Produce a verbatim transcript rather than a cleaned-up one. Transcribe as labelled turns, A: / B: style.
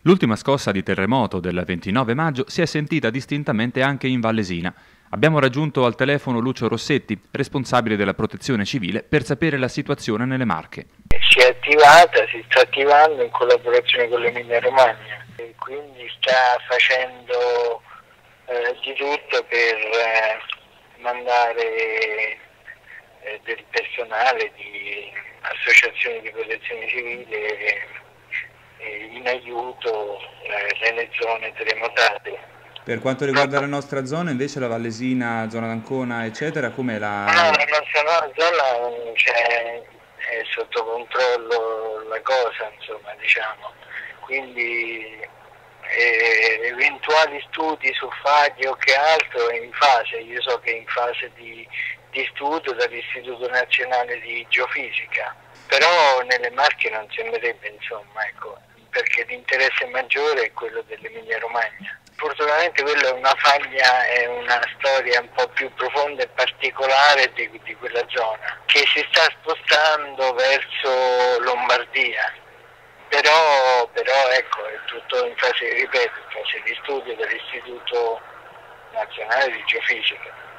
A: L'ultima scossa di terremoto del ventinove maggio si è sentita distintamente anche in Vallesina. Abbiamo raggiunto al telefono Lucio Rossetti, responsabile della Protezione Civile, per sapere la situazione nelle Marche.
B: Si è attivata, si sta attivando in collaborazione con l'Emilia Romagna e quindi sta facendo eh, di tutto per eh, mandare eh, del personale di associazioni di protezione civile in aiuto eh, nelle zone terremotate.
A: Per quanto riguarda la nostra zona, invece la Vallesina, zona d'Ancona, eccetera, com'è la...
B: No, la nostra zona c'è, è sotto controllo la cosa, insomma, diciamo. Quindi eh, eventuali studi su fagli o che altro è in fase, io so che è in fase di, di studio dall'Istituto Nazionale di Geofisica, però nelle Marche non sembrerebbe, insomma, ecco, perché l'interesse maggiore è quello dell'Emilia Romagna. Fortunatamente quella è una faglia, è una storia un po' più profonda e particolare di, di quella zona, che si sta spostando verso Lombardia, però, però ecco, è tutto in fase, ripeto, in fase di studio dell'Istituto Nazionale di Geofisica.